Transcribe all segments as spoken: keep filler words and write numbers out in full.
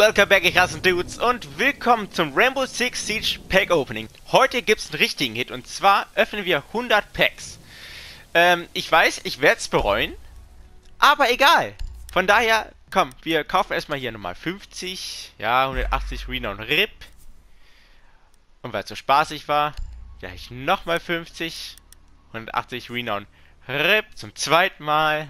Welcome back, ich hasse Dudes, und willkommen zum Rainbow Six Siege Pack Opening. Heute gibt's einen richtigen Hit, und zwar öffnen wir hundert Packs. Ähm, ich weiß, ich werde es bereuen, aber egal. Von daher, komm, wir kaufen erstmal hier nochmal fünfzig, ja, hundertachtzig Renown R I P. Und weil es so spaßig war, gleich nochmal fünfzig, hundertachtzig Renown R I P zum zweiten Mal.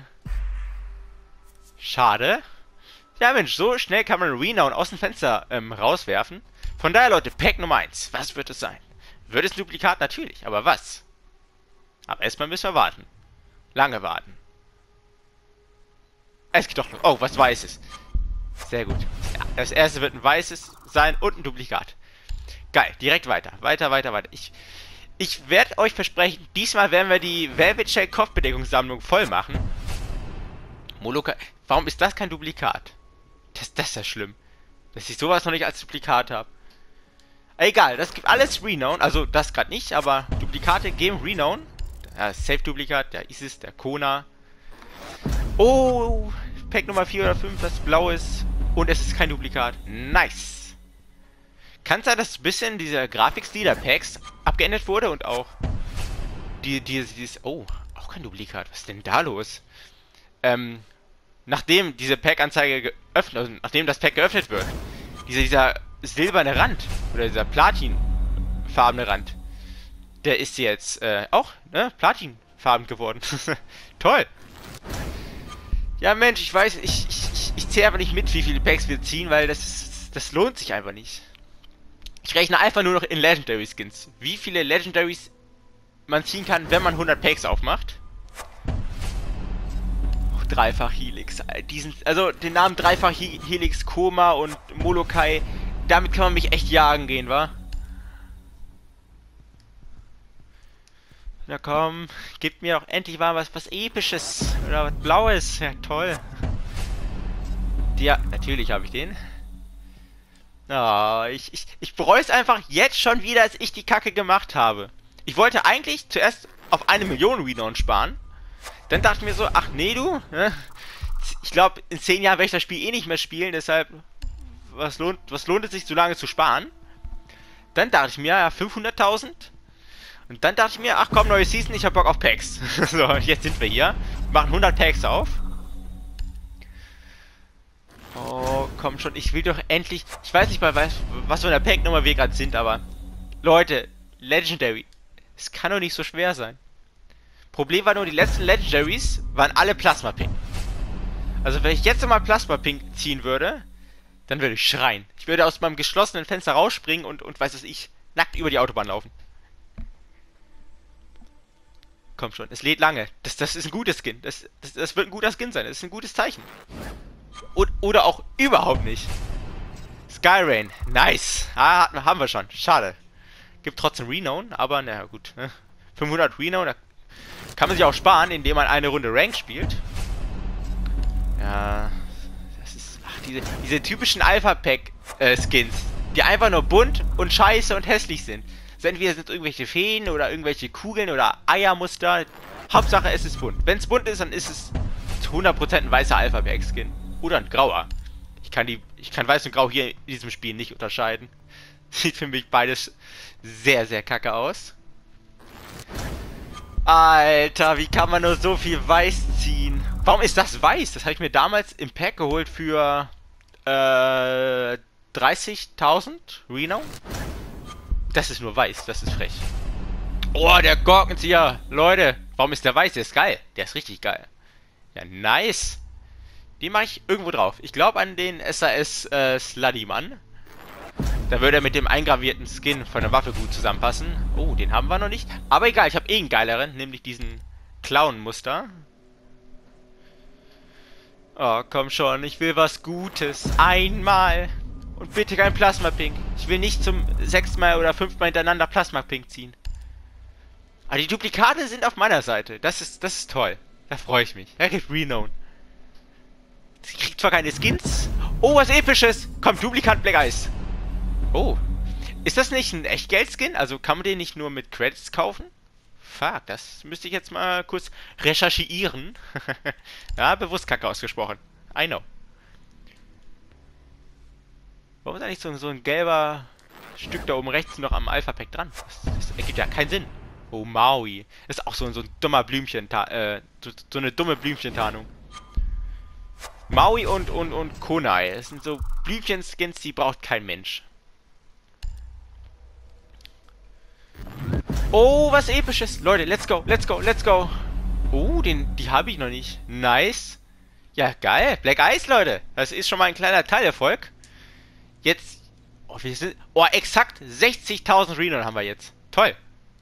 Schade. Ja Mensch, so schnell kann man Renown aus dem Fenster ähm, rauswerfen. Von daher, Leute, Pack Nummer eins. Was wird es sein? Wird es ein Duplikat? Natürlich, aber was? Aber erstmal müssen wir warten. Lange warten. Es geht doch noch. Oh, was Weißes. Sehr gut. Ja, das erste wird ein weißes sein und ein Duplikat. Geil, direkt weiter. Weiter, weiter, weiter. Ich, ich werde euch versprechen, diesmal werden wir die Velvet Shell Kopfbedeckungssammlung voll machen. Molokai. Warum ist das kein Duplikat? Das, das ist ja schlimm, dass ich sowas noch nicht als Duplikat habe. Egal, das gibt alles Renown. Also das gerade nicht, aber Duplikate geben Renown. Ja, Safe-Duplikat, der Isis, der Kona. Oh, Pack Nummer vier oder fünf, das blau ist. Und es ist kein Duplikat. Nice. Kann es sein, dass ein bisschen dieser Grafikstil der Packs abgeändert wurde und auch die, die, dieses... Oh, auch kein Duplikat. Was ist denn da los? Ähm... Nachdem diese Pack-Anzeige geöffnet, also nachdem das Pack geöffnet wird, dieser, dieser silberne Rand, oder dieser platinfarbene Rand, der ist jetzt äh, auch, ne, platinfarben geworden. Toll! Ja Mensch, ich weiß, ich, ich, ich, ich zähle einfach nicht mit, wie viele Packs wir ziehen, weil das, ist, das lohnt sich einfach nicht. Ich rechne einfach nur noch in Legendary Skins. Wie viele Legendaries man ziehen kann, wenn man hundert Packs aufmacht. Dreifach Helix. Diesen, also den Namen Dreifach Helix, Koma und Molokai, damit kann man mich echt jagen gehen, wa? Na komm, gib mir doch endlich mal was, was Episches oder was Blaues. Ja, toll. Ja, natürlich habe ich den. Oh, ich, ich, ich bereue es einfach jetzt schon wieder, als ich die Kacke gemacht habe. Ich wollte eigentlich zuerst auf eine Million Renown sparen. Dann dachte ich mir so, ach nee du, ne? Ich glaube, in zehn Jahren werde ich das Spiel eh nicht mehr spielen, deshalb, was lohnt, was lohnt es sich, so lange zu sparen? Dann dachte ich mir, ja, fünfhunderttausend. Und dann dachte ich mir, ach komm, neue Season, ich hab Bock auf Packs. So, jetzt sind wir hier, machen hundert Packs auf. Oh, komm schon, ich will doch endlich, ich weiß nicht mal, was, was für eine Pack-Nummer wir gerade sind, aber, Leute, Legendary, es kann doch nicht so schwer sein. Problem war nur, die letzten Legendaries waren alle Plasma Pink. Also wenn ich jetzt nochmal Plasma Pink ziehen würde, dann würde ich schreien. Ich würde aus meinem geschlossenen Fenster rausspringen und, und weiß es ich, nackt über die Autobahn laufen. Komm schon, es lädt lange. Das, das ist ein guter Skin. Das, das, das wird ein guter Skin sein. Das ist ein gutes Zeichen. Und, oder auch überhaupt nicht. Skyrain, nice. Ah, haben wir schon. Schade. Gibt trotzdem Renown, aber naja gut. fünfhundert Renown, da kann man sich auch sparen, indem man eine Runde Rank spielt. Ja, das ist... Ach, diese, diese typischen Alpha-Pack-Skins, äh, die einfach nur bunt und scheiße und hässlich sind. Also entweder sind es irgendwelche Feen oder irgendwelche Kugeln oder Eiermuster. Hauptsache es ist bunt. Wenn es bunt ist, dann ist es zu hundert Prozent ein weißer Alpha-Pack-Skin. Oder ein grauer. Ich kann, die, ich kann weiß und grau hier in diesem Spiel nicht unterscheiden. Sieht für mich beides sehr, sehr kacke aus. Alter, wie kann man nur so viel Weiß ziehen? Warum ist das weiß? Das habe ich mir damals im Pack geholt für äh, dreißigtausend Renown. Das ist nur weiß, das ist frech. Oh, der Gorkenzieher. Leute, warum ist der weiß? Der ist geil. Der ist richtig geil. Ja, nice. Den mache ich irgendwo drauf. Ich glaube an den S A S äh, Sluddy-Mann. Da würde er mit dem eingravierten Skin von der Waffe gut zusammenpassen. Oh, den haben wir noch nicht. Aber egal, ich habe eh einen geileren, nämlich diesen Clown-Muster. Oh, komm schon, ich will was Gutes. Einmal. Und bitte kein Plasma Pink. Ich will nicht zum sechsten Mal oder fünften Mal hintereinander Plasma Pink ziehen. Aber die Duplikate sind auf meiner Seite. Das ist, das ist toll. Da freue ich mich. Er kriegt Renown. Sie kriegt zwar keine Skins. Oh, was Episches. Komm, Duplikat Black Eyes. Oh, ist das nicht ein Echtgeld-Skin? Also kann man den nicht nur mit Credits kaufen? Fuck, das müsste ich jetzt mal kurz recherchieren. Ja, bewusst kacke ausgesprochen. I know. Warum ist eigentlich so, so ein gelber Stück da oben rechts noch am Alpha-Pack dran? Das, das ergibt ja keinen Sinn. Oh, Maui. Das ist auch so, so ein dummer Blümchen, äh, so, so eine dumme Blümchentarnung. Maui und, und, und Konai. Das sind so Blümchen-Skins, die braucht kein Mensch. Oh, was Episches. Leute, let's go, let's go, let's go. Oh, den, die habe ich noch nicht. Nice. Ja, geil. Black Ice, Leute. Das ist schon mal ein kleiner Teilerfolg. Jetzt... Oh, wir sind... Oh, exakt sechzigtausend Renown haben wir jetzt. Toll.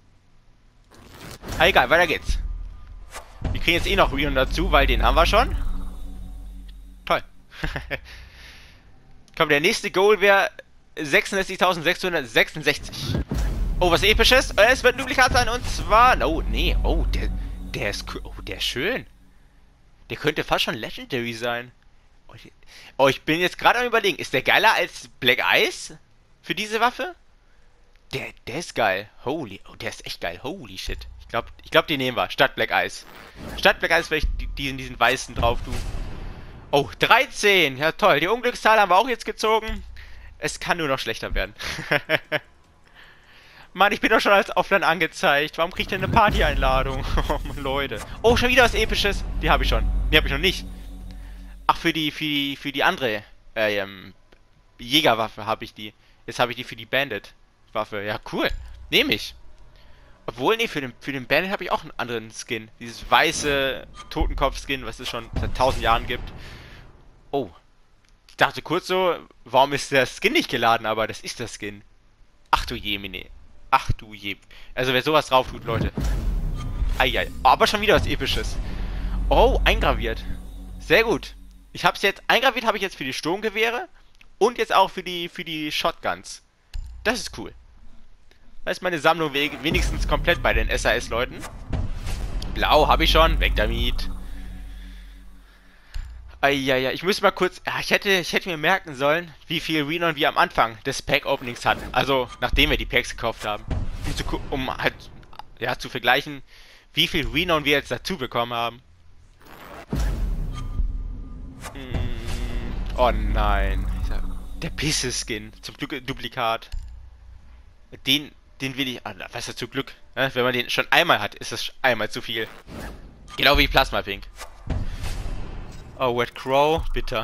Ah, egal, weiter geht's. Wir kriegen jetzt eh noch Renown dazu, weil den haben wir schon. Toll. Komm, der nächste Goal wäre sechsundsechzigtausendsechshundertsechsundsechzig. Oh, was Episches. Es wird ein Duplikat sein und zwar... Oh, nee. Oh, der, der ist... Oh, der ist schön. Der könnte fast schon Legendary sein. Oh, ich bin jetzt gerade am Überlegen. Ist der geiler als Black Ice? Für diese Waffe? Der, der ist geil. Holy... Oh, der ist echt geil. Holy shit. Ich glaube, ich glaub, die nehmen wir. Statt Black Ice. Statt Black Ice werde ich diesen, diesen weißen drauf tun. Oh, dreizehn. Ja, toll. Die Unglückszahl haben wir auch jetzt gezogen. Es kann nur noch schlechter werden. Mann, ich bin doch schon als Offline angezeigt. Warum krieg ich denn eine Party-Einladung? Oh, Leute. Oh, schon wieder was Episches. Die habe ich schon. Die habe ich noch nicht. Ach, für die, für die, für die andere äh, ähm, Jägerwaffe habe ich die. Jetzt habe ich die für die Bandit-Waffe. Ja, cool. Nehme ich. Obwohl, nee, für den, für den Bandit habe ich auch einen anderen Skin. Dieses weiße Totenkopf-Skin, was es schon seit tausend Jahren gibt. Oh. Ich dachte kurz so, warum ist der Skin nicht geladen? Aber das ist der Skin. Ach du Jemine. Ach du je. Also wer sowas drauf tut, Leute. Eieiei. Aber schon wieder was Episches. Oh, eingraviert. Sehr gut. Ich hab's jetzt, eingraviert habe ich jetzt für die Sturmgewehre und jetzt auch für die, für die Shotguns. Das ist cool. Da ist meine Sammlung wenigstens komplett bei den S A S-Leuten. Blau habe ich schon. Weg damit. Eieiei. Ich muss mal kurz... Ja, ich hätte, ich hätte mir merken sollen, wie viel Renown wir am Anfang des Pack-Openings hatten. Also, nachdem wir die Packs gekauft haben. Um, zu, um halt, ja, zu vergleichen, wie viel Renown wir jetzt dazu bekommen haben. Oh nein. Der Pisse-Skin. Zum Glück Duplikat. Den, den will ich... Ah, was ist zum Glück? Ne? Wenn man den schon einmal hat, ist das einmal zu viel. Genau wie Plasma Pink. Oh, Red Crow, bitter.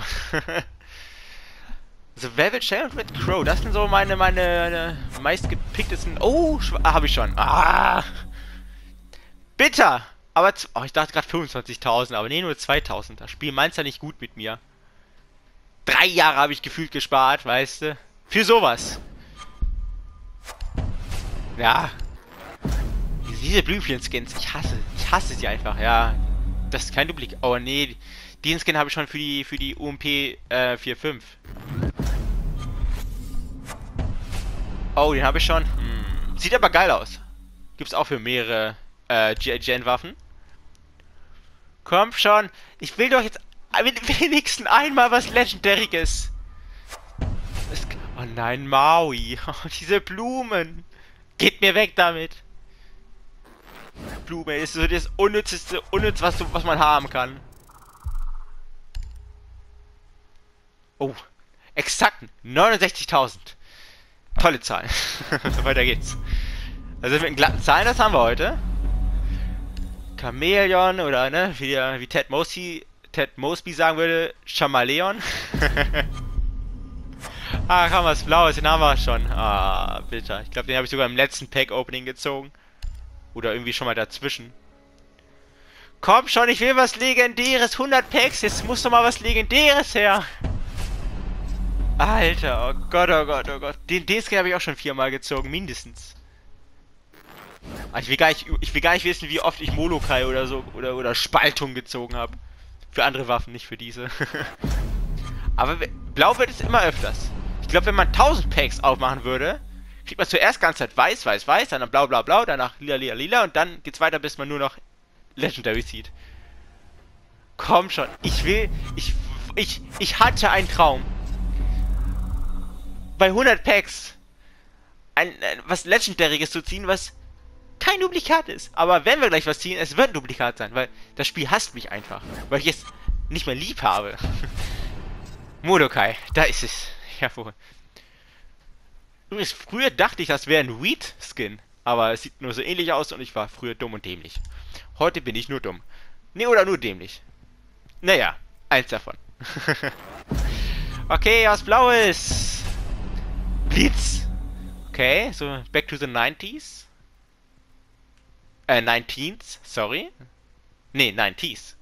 Also Velvet Shell und Red Crow, das sind so meine, meine, meine meistgepicktesten... Oh, ah, habe ich schon. Ah! Bitter! Aber, oh, ich dachte gerade fünfundzwanzigtausend, aber nee, nur zweitausend. Das Spiel meint's ja nicht gut mit mir. Drei Jahre habe ich gefühlt gespart, weißt du? Für sowas. Ja. Diese Blümchen-Skins, ich hasse, ich hasse sie einfach, ja. Das ist kein Duplikat. Oh nee, den Skin habe ich schon für die, für die U M P äh, vier fünf. Oh, den habe ich schon. Hm. Sieht aber geil aus. Gibt's auch für mehrere äh, G I Gen-Waffen. Komm schon. Ich will doch jetzt wenigstens einmal was Legendaryes. Oh nein, Maui. Oh, diese Blumen. Geht mir weg damit. Blume ist so das unnützeste, unnütz, was, was man haben kann. Oh, exakt neunundsechzigtausend. Tolle Zahlen. Weiter geht's. Also mit glatten Zahlen, das haben wir heute. Chamäleon oder ne, wie, wie Ted Mosby, Ted Mosby sagen würde, Chamaleon. Ah, haben wir was Blaues, den haben wir schon. Ah, bitter. Ich glaube, den habe ich sogar im letzten Pack-Opening gezogen. Oder irgendwie schon mal dazwischen. Komm schon, ich will was Legendäres. hundert Packs, jetzt muss doch mal was Legendäres her. Alter, oh Gott, oh Gott, oh Gott. Den, den Skin habe ich auch schon viermal gezogen, mindestens. Ich will, gar nicht, ich will gar nicht wissen, wie oft ich Molokai oder so, oder, oder Spaltung gezogen habe. Für andere Waffen, nicht für diese. Aber blau wird es immer öfters. Ich glaube, wenn man tausend Packs aufmachen würde, kriegt man zuerst ganz Zeit weiß, weiß, weiß, dann blau, blau, blau, danach lila, lila, lila und dann geht's weiter, bis man nur noch Legendary sieht. Komm schon, ich will, ich, ich, ich hatte einen Traum. Bei hundert Packs ein, ein, was Legendaryes zu ziehen, was kein Duplikat ist. Aber wenn wir gleich was ziehen, es wird ein Duplikat sein, weil das Spiel hasst mich einfach. Weil ich es nicht mehr lieb habe. Molokai, da ist es. Jawohl. Übrigens, früher dachte ich, das wäre ein Weed-Skin. Aber es sieht nur so ähnlich aus und ich war früher dumm und dämlich. Heute bin ich nur dumm. Nee, oder nur dämlich. Naja, eins davon. Okay, was Blaues. Blitz. Okay, so back to the nineties. Äh, nineteens, sorry. Nee, nineties.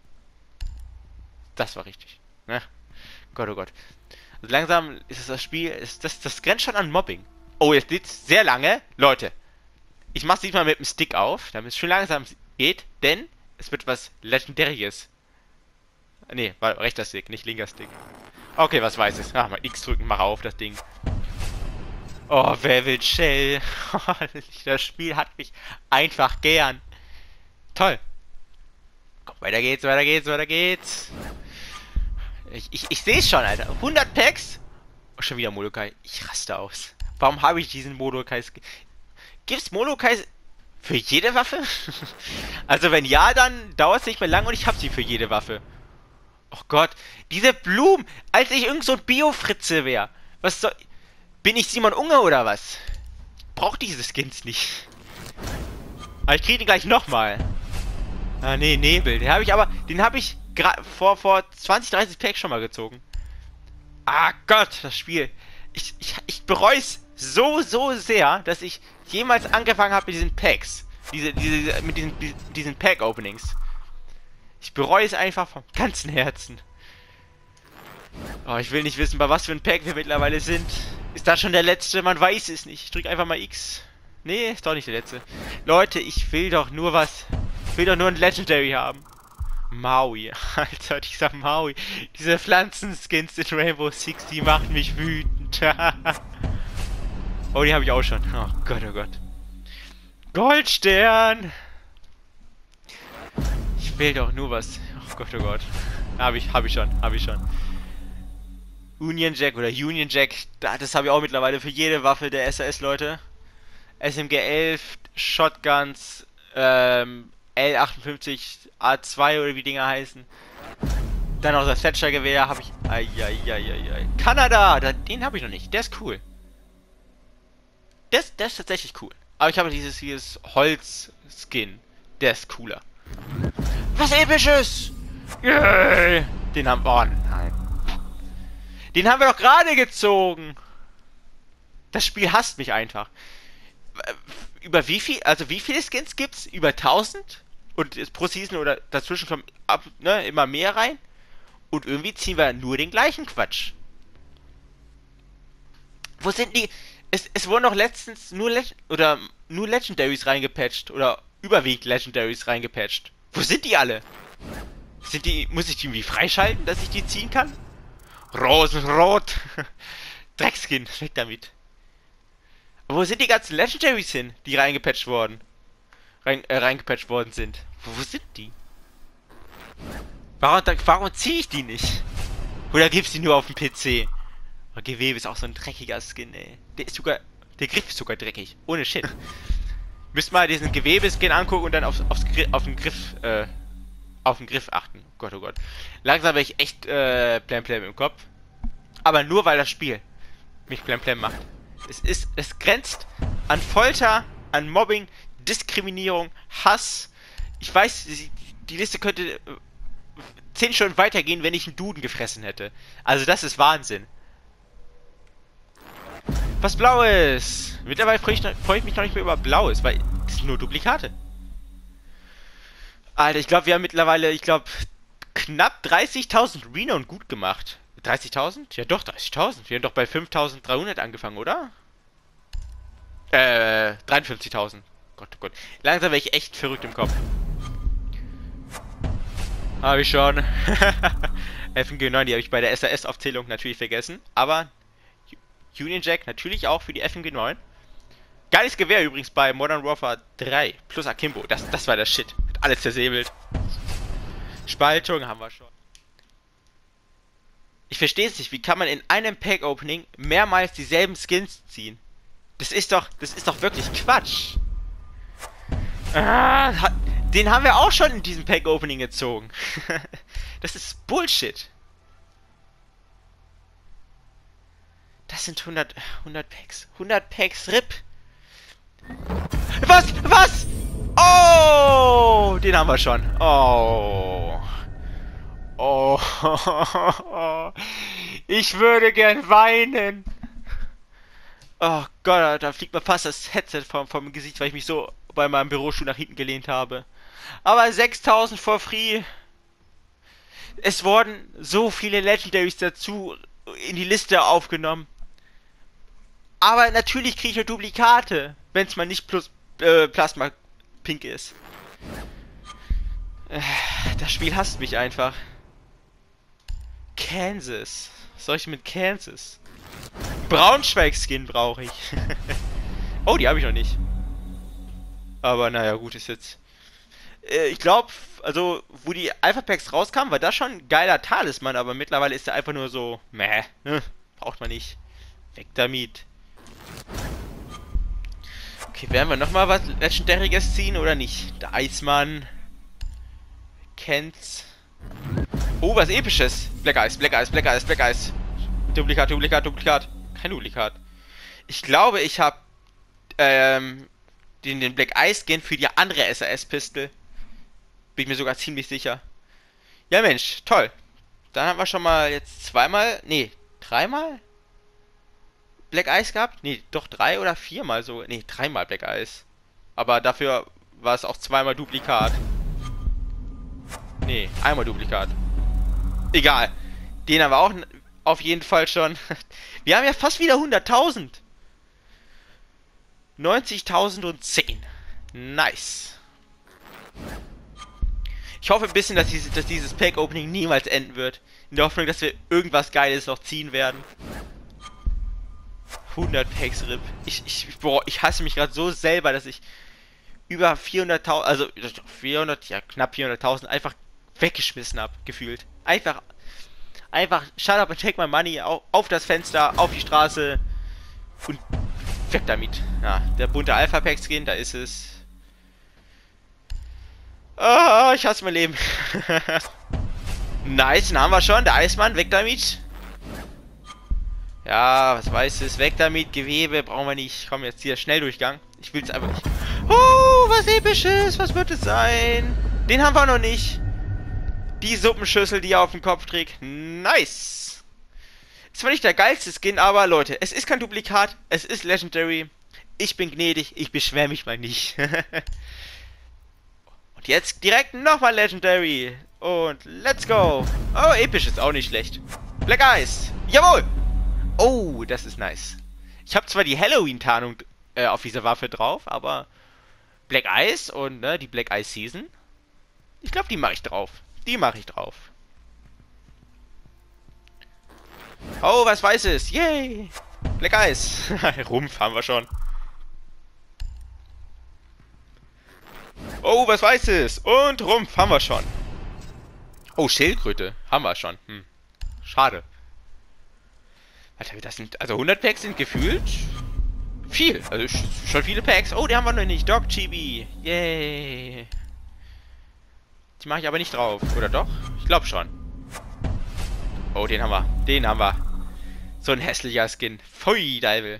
Das war richtig. Ne? Gott, oh Gott. Also langsam ist es das Spiel, ist das, das grenzt schon an Mobbing. Oh, jetzt geht's sehr lange. Leute, ich mach's diesmal mit dem Stick auf, damit es schon langsam geht, denn es wird was Legendäres. Nee, war rechter Stick, nicht linker Stick. Okay, was weiß ich. Ach, mal X drücken, mach auf das Ding. Oh, wer will Shell? Das Spiel hat mich einfach gern. Toll. Komm, weiter geht's, weiter geht's, weiter geht's. Ich, ich, ich sehe es schon, Alter. hundert Packs. Oh, schon wieder Molokai. Ich raste aus. Warum habe ich diesen Molokais? Gibt's Molokais für jede Waffe? Also wenn ja, dann dauert es nicht mehr lang und ich habe sie für jede Waffe. Oh Gott, diese Blumen, als ich irgend so ein Bio-Fritze wäre. Was soll... Bin ich Simon Unge oder was? Ich brauch diese Skins nicht. Aber ich kriege die gleich nochmal. Ah, nee, Nebel. Den habe ich aber... Den habe ich vor, vor zwanzig, dreißig Packs schon mal gezogen. Ah Gott, das Spiel. Ich, ich, ich bereue es so, so sehr, dass ich jemals angefangen habe mit diesen Packs. Diese, diese, mit diesen, diesen Pack-Openings. Ich bereue es einfach vom ganzen Herzen. Oh, ich will nicht wissen, bei was für ein Pack wir mittlerweile sind. Ist das schon der letzte? Man weiß es nicht. Ich drücke einfach mal X. Nee, ist doch nicht der letzte. Leute, ich will doch nur was. Ich will doch nur ein Legendary haben. Maui. Alter, dieser Maui. Diese Pflanzenskins in Rainbow Six, die machen mich wütend. Oh, die habe ich auch schon. Oh Gott, oh Gott. Goldstern! Ich will doch nur was. Oh Gott, oh Gott. Habe ich, habe ich schon, habe ich schon. Union Jack oder Union Jack, das habe ich auch mittlerweile für jede Waffe der S A S, Leute. S M G elf, Shotguns, ähm, L achtundfünfzig A zwei oder wie Dinger heißen. Dann auch das Thatcher-Gewehr habe ich. Eieieiei. Kanada, den habe ich noch nicht. Der ist cool. Der ist, der ist tatsächlich cool. Aber ich habe dieses, dieses Holz-Skin. Der ist cooler. Was Episches! Yeah. Den haben wir... Oh nein. Den haben wir doch gerade gezogen. Das Spiel hasst mich einfach. Über wie viel... Also wie viele Skins gibt's? Über tausend? Und pro Season oder dazwischen kommen ab, ne, immer mehr rein? Und irgendwie ziehen wir nur den gleichen Quatsch. Wo sind die... Es, es wurden doch letztens nur Leg oder nur Legendaries reingepatcht oder überwiegend Legendaries reingepatcht. Wo sind die alle? Sind die, muss ich die irgendwie freischalten, dass ich die ziehen kann? Rosenrot. Dreckskin, weg damit. Aber wo sind die ganzen Legendaries hin, die reingepatcht worden? Rein, äh, reingepatcht worden sind? Wo, wo sind die? Warum, warum ziehe ich die nicht? Oder gibt's die nur auf dem P C? Oh, Gewebe ist auch so ein dreckiger Skin, ey. Der ist sogar... Der Griff ist sogar dreckig. Ohne Shit. Müsst mal diesen Gewebe-Skin angucken und dann aufs, aufs, auf den Griff, äh... auf den Griff achten. Oh Gott, oh Gott. Langsam habe ich echt, äh, Plemplem im Kopf. Aber nur, weil das Spiel mich Plemplem macht. Es ist... Es grenzt an Folter, an Mobbing, Diskriminierung, Hass. Ich weiß, die Liste könnte... zehn Stunden weitergehen, wenn ich einen Duden gefressen hätte. Also das ist Wahnsinn. Was Blaues! Mittlerweile freue ich, freu ich mich noch nicht mehr über Blaues, weil das sind nur Duplikate. Alter, ich glaube, wir haben mittlerweile, ich glaube, knapp dreißigtausend Renown gut gemacht. dreißigtausend? Ja doch, dreißigtausend. Wir haben doch bei fünftausenddreihundert angefangen, oder? Äh, dreiundfünfzigtausend. Gott, oh Gott. Langsam werde ich echt verrückt im Kopf. Habe ich schon. F N G neun, die habe ich bei der S A S-Aufzählung natürlich vergessen. Aber Union Jack natürlich auch für die F N G neun. Geiles Gewehr übrigens bei Modern Warfare drei. Plus Akimbo. Das, das war der Shit. Hat alles zersäbelt. Spaltung haben wir schon. Ich verstehe es nicht. Wie kann man in einem Pack-Opening mehrmals dieselben Skins ziehen? Das ist doch... Das ist doch wirklich Quatsch. Ah, hat, den haben wir auch schon in diesem Pack-Opening gezogen. Das ist Bullshit. Das sind hundert, hundert Packs. hundert Packs, R I P. Was? Was? Oh! Den haben wir schon. Oh. Oh. Ich würde gern weinen. Oh Gott, da fliegt mir fast das Headset vom, vom Gesicht, weil ich mich so bei meinem Bürostuhl nach hinten gelehnt habe. Aber sechstausend for free. Es wurden so viele Legendaries dazu in die Liste aufgenommen. Aber natürlich kriege ich nur Duplikate, wenn es mal nicht plus äh, Plasma Pink ist. Äh, das Spiel hasst mich einfach. Kansas. Was soll ich mit Kansas? Braunschweig-Skin brauche ich. Oh, die habe ich noch nicht. Aber naja, gut, ist jetzt... Äh, ich glaube, also, wo die Alpha-Packs rauskamen, war das schon ein geiler Talisman, aber mittlerweile ist der einfach nur so... Meh, ne? Braucht man nicht. Weg damit. Okay, werden wir nochmal was Legendaryes ziehen oder nicht? Der Eismann. Kennt's. Oh, was Episches. Black Ice, Black Ice, Black Ice, Black Ice. Duplikat, Duplikat, Duplikat. Kein Duplikat. Ich glaube, ich habe ähm, den, den Black Ice Skin für die andere S R S-Pistol. Bin ich mir sogar ziemlich sicher. Ja, Mensch, toll. Dann haben wir schon mal jetzt zweimal, nee, dreimal Black Ice gehabt? Nee, doch drei oder viermal so. Nee, dreimal Black Ice. Aber dafür war es auch zweimal Duplikat. Nee, einmal Duplikat. Egal. Den haben wir auch auf jeden Fall schon. Wir haben ja fast wieder hunderttausend. neunzigtausendzehn. Nice. Ich hoffe ein bisschen, dass dieses, dass dieses Pack-Opening niemals enden wird. In der Hoffnung, dass wir irgendwas Geiles noch ziehen werden. hundert Packs R I P. Ich, ich, boah, ich hasse mich gerade so selber, dass ich über vierhunderttausend, also vierhundert, ja knapp vierhunderttausend einfach weggeschmissen habe, gefühlt. Einfach, einfach, shut up and take my money, auf, auf das Fenster, auf die Straße und weg damit. Ja, der bunte Alpha-Pack-Skin, da ist es. Ah, ich hasse mein Leben. Nice, den haben wir schon, der Eismann, weg damit. Ja, was weiß es, weg damit, Gewebe, brauchen wir nicht. Komm, jetzt hier, Schnelldurchgang. Ich will es einfach nicht. Oh, was Episches, was wird es sein? Den haben wir noch nicht. Die Suppenschüssel, die er auf dem Kopf trägt. Nice. Ist zwar nicht der geilste Skin, aber Leute, es ist kein Duplikat, es ist Legendary. Ich bin gnädig, ich beschwere mich mal nicht. Und jetzt direkt nochmal Legendary. Und let's go. Oh, episch ist auch nicht schlecht. Black Ice. Jawohl. Oh, das ist nice. Ich habe zwar die Halloween-Tarnung äh, auf dieser Waffe drauf, aber Black Ice und ne, die Black Ice Season, ich glaube, die mache ich drauf. Die mache ich drauf. Oh, was Weißes. Yay. Black Ice. Rumpf haben wir schon. Oh, was Weißes. Und Rumpf haben wir schon. Oh, Schildkröte. Haben wir schon. Hm. Schade. Alter, das sind, also hundert Packs sind gefühlt viel. Also schon viele Packs. Oh, die haben wir noch nicht. Dog Chibi. Yay. Die mache ich aber nicht drauf. Oder doch? Ich glaube schon. Oh, den haben wir. Den haben wir. So ein hässlicher Skin. Pfui, Deibel.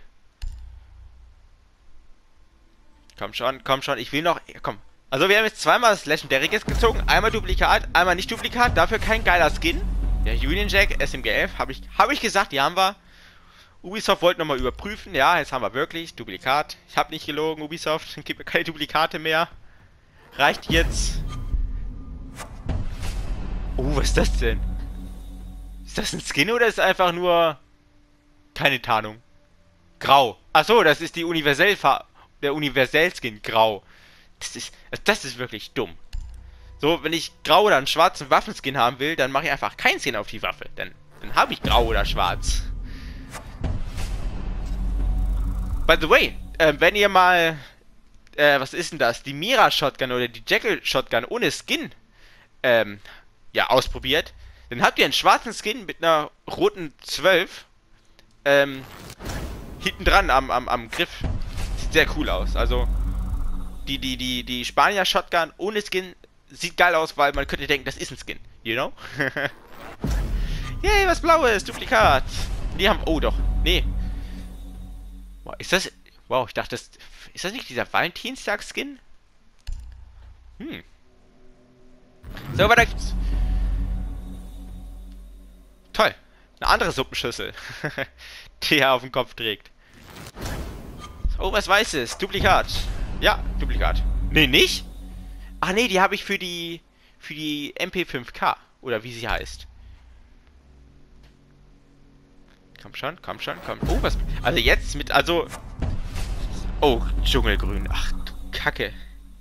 Komm schon, komm schon. Ich will noch... Komm. Also wir haben jetzt zweimal das Legendaryes gezogen. Einmal Duplikat, einmal nicht Duplikat. Dafür kein geiler Skin. Der Union Jack S M G elf. Habe ich, hab ich gesagt, die haben wir. Ubisoft wollte nochmal überprüfen. Ja, jetzt haben wir wirklich Duplikat. Ich habe nicht gelogen, Ubisoft. Gibt mir keine Duplikate mehr. Reicht jetzt. Oh, was ist das denn? Ist das ein Skin oder ist es einfach nur keine Tarnung? Grau. Achso, das ist die Universell-Farbe. Der Universell-Skin. Grau. Das ist, das ist wirklich dumm. So, wenn ich grau oder einen schwarzen Waffenskin haben will, dann mache ich einfach keinen Skin auf die Waffe. Dann, dann habe ich grau oder schwarz. By the way, äh, wenn ihr mal, äh, was ist denn das? Die Mira Shotgun oder die Jackal Shotgun ohne Skin, ähm, ja, ausprobiert, dann habt ihr einen schwarzen Skin mit einer roten zwölf, ähm, hinten dran am, am, am Griff. Sieht sehr cool aus. Also, die, die, die, die Spanier Shotgun ohne Skin sieht geil aus, weil man könnte denken, das ist ein Skin. You know? Yay, was Blaues, Duplikat. Die haben, oh doch, nee. Wow, ist das... Wow, ich dachte, das... Ist das nicht dieser Valentinstag-Skin? Hm. So, weiter geht's. Toll. Eine andere Suppenschüssel. Die er auf dem Kopf trägt. Oh, was Weißes. Duplikat. Ja, Duplikat. Nee, nicht? Ach nee, die habe ich für die... Für die M P fünf K. Oder wie sie heißt. Komm schon, komm schon, komm. Oh, was... Also jetzt mit... Also... Oh, Dschungelgrün. Ach, du Kacke.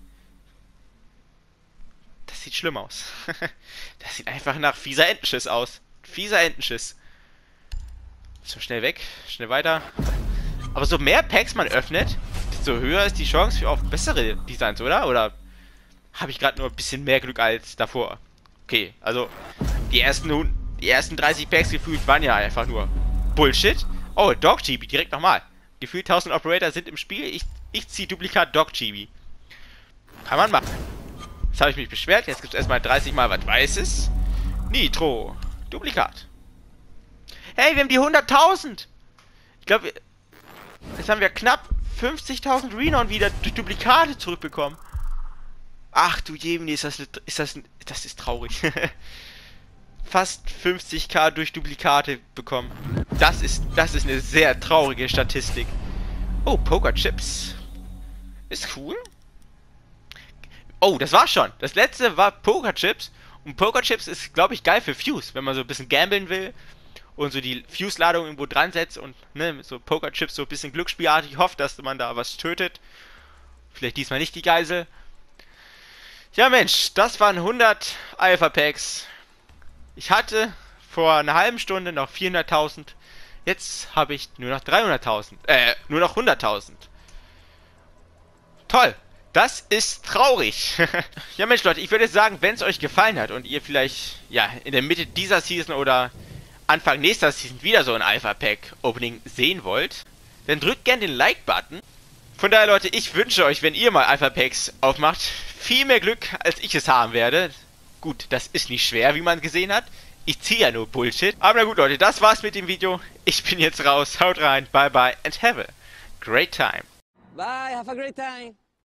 Das sieht schlimm aus. Das sieht einfach nach fieser Entenschiss aus. Fieser Entenschiss. So, schnell weg. Schnell weiter. Aber so mehr Packs man öffnet, desto höher ist die Chance für auf bessere Designs, oder? Oder habe ich gerade nur ein bisschen mehr Glück als davor? Okay, also die ersten, die ersten dreißig Packs gefühlt waren ja einfach nur Bullshit. Oh, Dog Chibi, direkt nochmal. Gefühlt tausend Operator sind im Spiel. Ich, ich ziehe Duplikat Dog Chibi. Kann man machen. Jetzt habe ich mich beschwert. Jetzt gibt es erstmal dreißig Mal was Weißes. Nitro. Duplikat. Hey, wir haben die hunderttausend. Ich glaube, jetzt haben wir knapp fünfzigtausend Renown wieder durch Duplikate zurückbekommen. Ach du Jemini, ist das, ist das, das ist traurig. Fast fünfzig K durch Duplikate bekommen. Das ist, das ist eine sehr traurige Statistik. Oh, Pokerchips. Ist cool. Oh, das war's schon. Das letzte war Pokerchips. Und Pokerchips ist, glaube ich, geil für Fuse, wenn man so ein bisschen gambeln will. Und so die Fuse-Ladung irgendwo dran setzt und ne, mit so Pokerchips so ein bisschen glücksspielartig hofft, dass man da was tötet. Vielleicht diesmal nicht die Geisel. Ja Mensch, das waren hundert Alpha-Packs. Ich hatte vor einer halben Stunde noch vierhunderttausend. Jetzt habe ich nur noch dreihunderttausend. Äh, nur noch hunderttausend. Toll. Das ist traurig. Ja Mensch Leute, ich würde sagen, wenn es euch gefallen hat und ihr vielleicht ja in der Mitte dieser Season oder Anfang nächster Season wieder so ein Alpha-Pack-Opening sehen wollt, dann drückt gerne den Like-Button. Von daher, Leute, ich wünsche euch, wenn ihr mal Alpha-Packs aufmacht, viel mehr Glück, als ich es haben werde. Gut, das ist nicht schwer, wie man gesehen hat. Ich ziehe ja nur Bullshit. Aber na gut, Leute, das war's mit dem Video. Ich bin jetzt raus. Haut rein. Bye, bye and have a great time. Bye, have a great time.